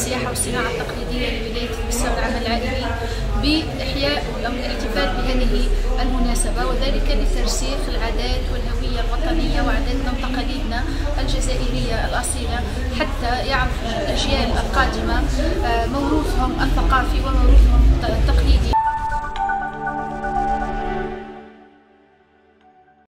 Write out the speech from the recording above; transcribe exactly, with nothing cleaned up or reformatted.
السياحة والصناعة التقليدية لولاية تبسة والعمل العائلي بإحياء أو الاحتفال بهذه المناسبة، وذلك لترسيخ العادات والهوية الوطنية وعاداتنا وتقاليدنا الجزائرية الأصيلة، حتى يعرف الأجيال القادمة موروثهم الثقافي وموروثهم